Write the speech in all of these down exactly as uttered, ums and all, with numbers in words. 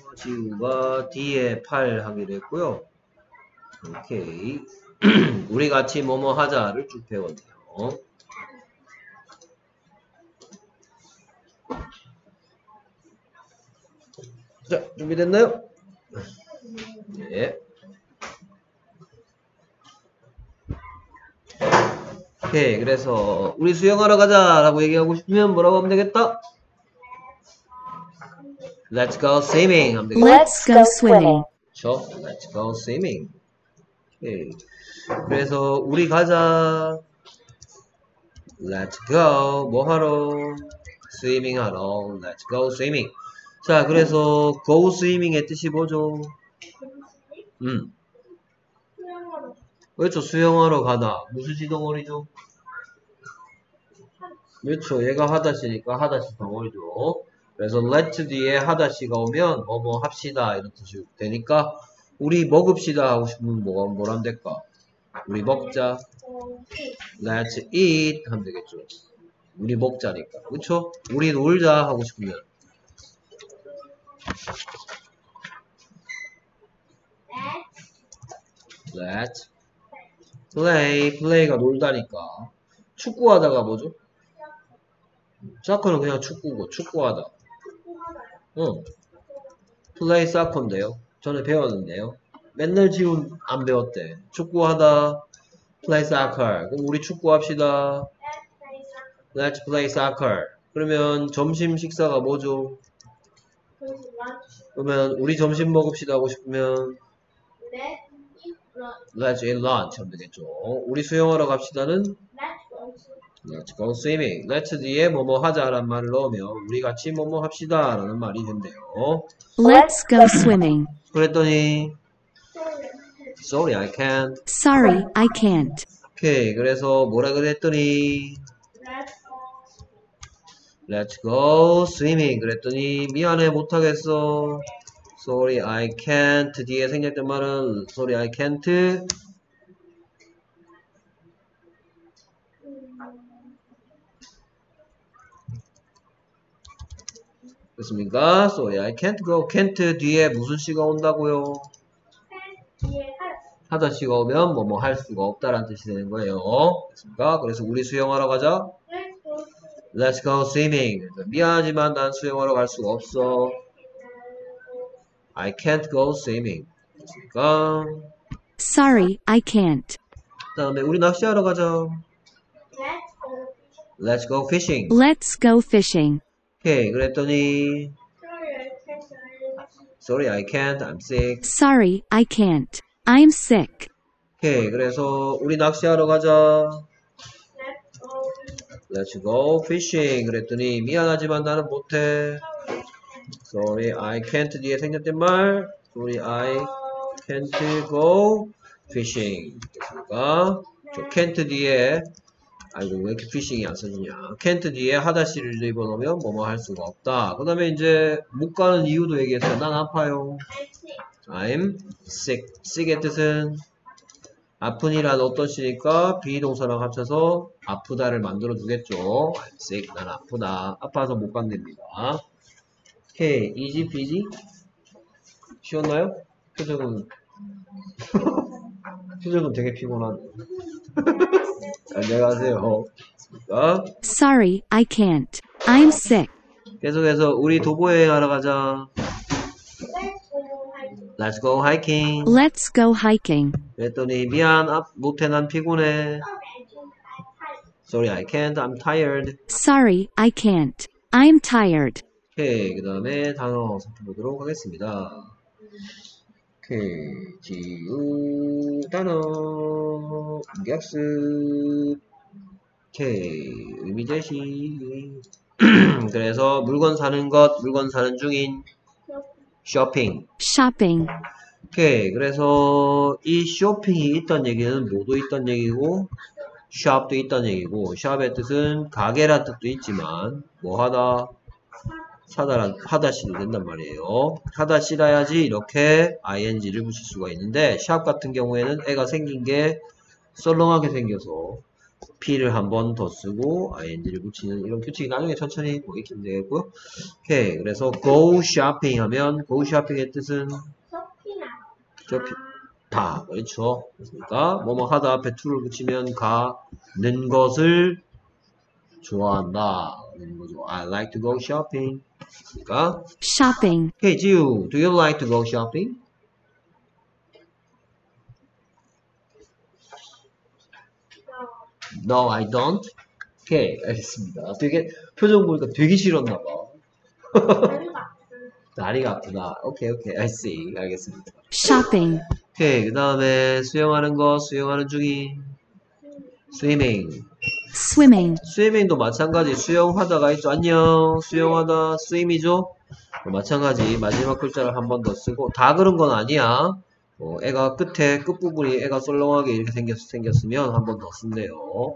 지우가 D에 팔 하기로 했고요. 오케이. 우리 같이 뭐뭐 하자를 쭉 배웠네요. 자, 준비됐나요? 네. 오케이. 그래서 우리 수영하러 가자 라고 얘기하고 싶으면 뭐라고 하면 되겠다? Let's go swimming 하면 되겠다. Let's go swimming. 그렇죠? Let's go swimming. 오케이. 그래서 우리 가자. Let's go. 뭐 하러? swimming 하러. Let's go swimming. 자, 그래서 go swimming의 뜻이 뭐죠? 음. 그렇죠. 수영하러 가다. 무슨 시덩어리죠? 그렇죠. 얘가 하다시니까 하다시 덩어리죠. 그래서 let 뒤에 하다시가 오면 뭐 뭐 합시다 이런 뜻이 되니까 우리 먹읍시다 하고 싶으면 뭐가 뭐라면 될까? 우리 먹자. Let's eat 하면 되겠죠. 우리 먹자니까. 그쵸? 우리 놀자 하고 싶으면 Let's play. play가 놀다니까. 축구하다가 뭐죠? 사커는 그냥 축구고 축구하다. 응. play soccer인데요. 전에 배웠는데요. 맨날 지금 안 배웠대. 축구하다. play soccer. 그럼 우리 축구합시다. Let's play soccer. 그러면 점심 식사가 뭐죠? 그러면 우리 점심 먹읍시다 하고 싶으면 Let's eat lunch 하면 되겠죠. 우리 수영하러 갑시다는 Let's go swimming. Let's 뒤에 뭐뭐 하자라는 말을 넣으면 우리 같이 뭐뭐 합시다 라는 말이 된대요. Let's go swimming. 그랬더니 Sorry, I can't. Sorry, I can't. 오케이. 그래서 뭐라 그랬더니 Let's go swimming. 그랬더니 미안해 못하겠어. Sorry, I can't. 뒤에 생략된 말은 Sorry, I can't. 됐습니까? Sorry, I can't go. can't 뒤에 무슨 시가 온다고요? 하다시가 오면 뭐 뭐 할 수가 없다라는 뜻이 되는 거예요. 됐습니까? 그래서 우리 수영하러 가자. Let's go swimming. 미안하지만 난 수영하러 갈 수가 없어. I can't go swimming. 됐습니까? Sorry, I can't. 그 다음에 우리 낚시하러 가자. Let's go fishing. Let's go fishing. 오케이. 그랬더니 Sorry, I can't. I'm sick. Sorry, I can't. I'm sick. 오케이. 그래서 우리 낚시하러 가자. Let's go fishing. 그랬더니 미안하지만 나는 못해. Sorry, I can't 뒤에 생략된 말. Sorry, I can't go fishing. 됐습니까? 저 can't 뒤에 아이고 왜 이렇게 fishing이 안 써지냐. can't 뒤에 하다시를 집어넣으면 뭐뭐 할 수가 없다. 그 다음에 이제 못 가는 이유도 얘기했어요. 난 아파요. I'm sick. sick의 뜻은 아픈이란 어떤 시니까 비동사랑 합쳐서 아프다를 만들어 주겠죠. I'm sick. 난 아프다. 아파서 못 간답니다. 오케이. easy peasy? 쉬웠나요? 표정은 표정은 되게 피곤하네. 안녕하세요. 자, Sorry, I can't. I'm sick. 계속해서 우리 도보 여행하러 가자. Let's go hiking. Let's go hiking. 그랬더니 미안, 아, 못해, 난 피곤해. Sorry, I can't. I'm tired. Sorry, I can't. I'm tired. 오케이, 그 다음에 단어 살펴보도록 하겠습니다. 오케이, 지우 단어 인격습. 오케이, 의미 제시. 그래서 물건 사는 것, 물건 사는 중인 쇼핑. Shopping. 오케이, 그래서 이 쇼핑이 있다는 얘기는 뭐도 있다는 얘기고 샵도 있다는 얘기고, 샵의 뜻은 가게란 뜻도 있지만 뭐 하다 사다란 하다시도 된단 말이에요. 하다시라야지 이렇게 ing를 붙일 수가 있는데, 샵 같은 경우에는 애가 생긴 게 썰렁하게 생겨서 P를 한 번 더 쓰고 ing를 붙이는 이런 규칙이 나중에 천천히 뭐 익히면 되겠고요. 오케이. 그래서 go shopping 하면 go shopping의 뜻은 쇼핑 다 그렇죠. 그렇습니까? 뭐뭐 하다 앞에 to를 붙이면 가는 것을 좋아한다. 그런 거죠. I like to go shopping. 그러니까 shopping, Hey 지우, do you like to go shopping? No, I don't. 오케이, 알겠습니다. 되게 표정 보니까 되게 싫었나 봐. 다리가 아프다. 오케이, 오케이, I see. 알겠습니다. shopping, 오케이, 그 다음에 수영하는 거, 수영하는 중인 swimming. swimming, 스위밍도 마찬가지 수영하다가 있죠. 안녕 수영하다 스위미죠. 마찬가지 마지막 글자를 한 번 더 쓰고 다 그런 건 아니야. 어, 애가 끝에 끝부분이 애가 썰렁하게 이렇게 생겼, 생겼으면 한 번 더 쓴대요.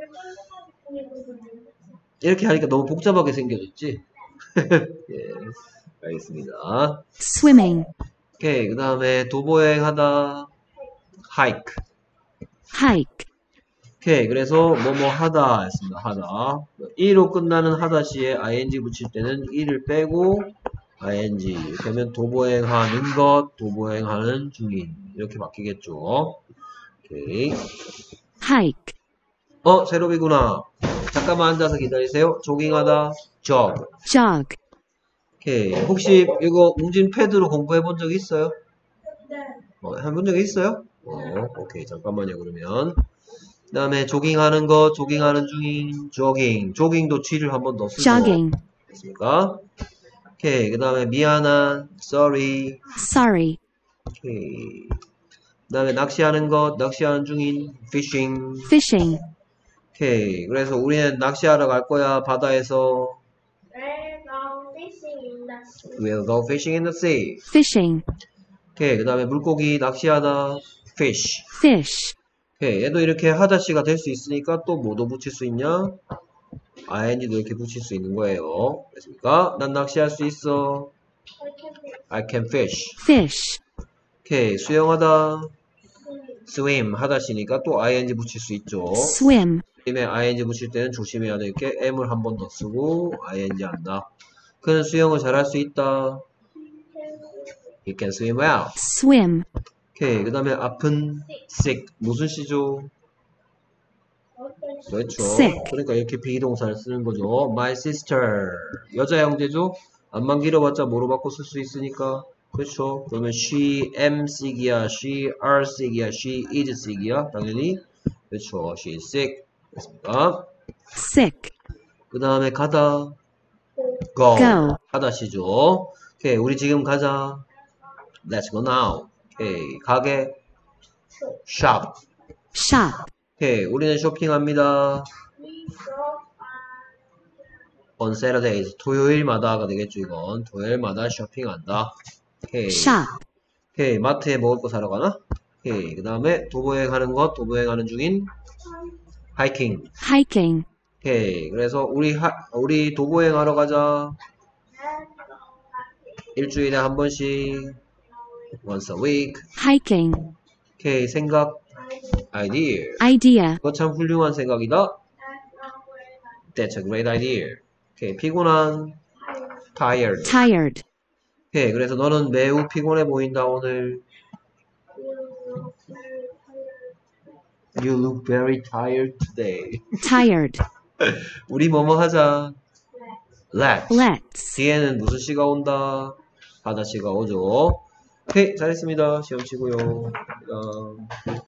이렇게 하니까 너무 복잡하게 생겨졌지. 예, 알겠습니다. swimming, 오케이, 그 다음에 도보여행 하다 hike. hike, 오케이, 그래서 뭐뭐 하다 했습니다. 하다. 이로 끝나는 하다 시에 ing 붙일 때는 이를 빼고 ing 이렇게 하면 도보행하는 것, 도보행하는 중인 이렇게 바뀌겠죠. 오케이. hike, 어, 세로비구나. 잠깐만 앉아서 기다리세요. 조깅하다 jog. jog, 오케이. 혹시 이거 웅진 패드로 공부해 본 적 있어요? 어, 해본 적 있어요? 어, 오케이. 잠깐만요. 그러면 그 다음에 조깅하는 거, 조깅하는 중인 조깅. 조깅도 G를 한 번 더 쓰죠. jogging, 됐습니까? 오케이. 그 다음에 미안한, sorry. sorry, 오케이. 그 다음에 낚시하는 것, 낚시하는 중인 fishing. fishing, 오케이. 그래서 우리는 낚시하러 갈 거야, 바다에서. We'll go fishing in the sea. fishing, 오케이. 그 다음에 물고기 낚시하다 fish. fish, 오케이. 얘도 이렇게 하다시가 될 수 있으니까 또 뭐도 붙일 수 있냐? ing도 이렇게 붙일 수 있는 거예요. 됐습니까? 난 낚시할 수 있어. I can fish. fish, 오케이. 수영하다 swim 하다시니까 또 ing 붙일 수 있죠. swim, swim에 ing 붙일 때는 조심해야 될 게 m을 한 번 더 쓰고 ing 한다. 그는 수영을 잘할 수 있다. He can swim well. swim, 오케이. 그 다음에 아픈 sick 무슨 시죠? 그렇죠. sick. 그러니까 이렇게 비동사를 쓰는 거죠. My sister 여자 형제죠. 안만 길어봤자 뭐로 바꿔 쓸 수 있으니까. 그렇죠. 그러면 she am sick이야, she are sick이야, she is sick이야. 당연히 그렇죠. She is sick. 됐습니까? sick, 그 다음에 가다 go, go, 하다시죠. 오케이. 우리 지금 가자. Let's go now. 오케이. 가게 shop. shop, 오케이. 우리는 쇼핑합니다. on Saturdays. 토요일마다가 되겠죠, 이건. 토요일마다 쇼핑한다. 오케이. shop, 오케이. 마트에 먹을 거 사러 가나? 오케이. 그 다음에 도보여행 하는 것, 도보여행 하는 중인 하이킹. hiking, 오케이. 그래서 우리 하, 우리 도보여행 하러 가자. 일주일에 한 번씩. once a week. hiking, 오케이. 생각, idea. idea, 그거 참 훌륭한 생각이다. That's a great idea. 오케이. 피곤한, tired. tired, 오케이. 그래서 너는 매우 피곤해 보인다, 오늘. You look very tired today. tired, 우리 뭐뭐 하자. Let's. let's, 뒤에는 무슨 시가 온다? 바다 시가 오죠. 오케이. 잘했습니다. 시험 치고요. 그다음.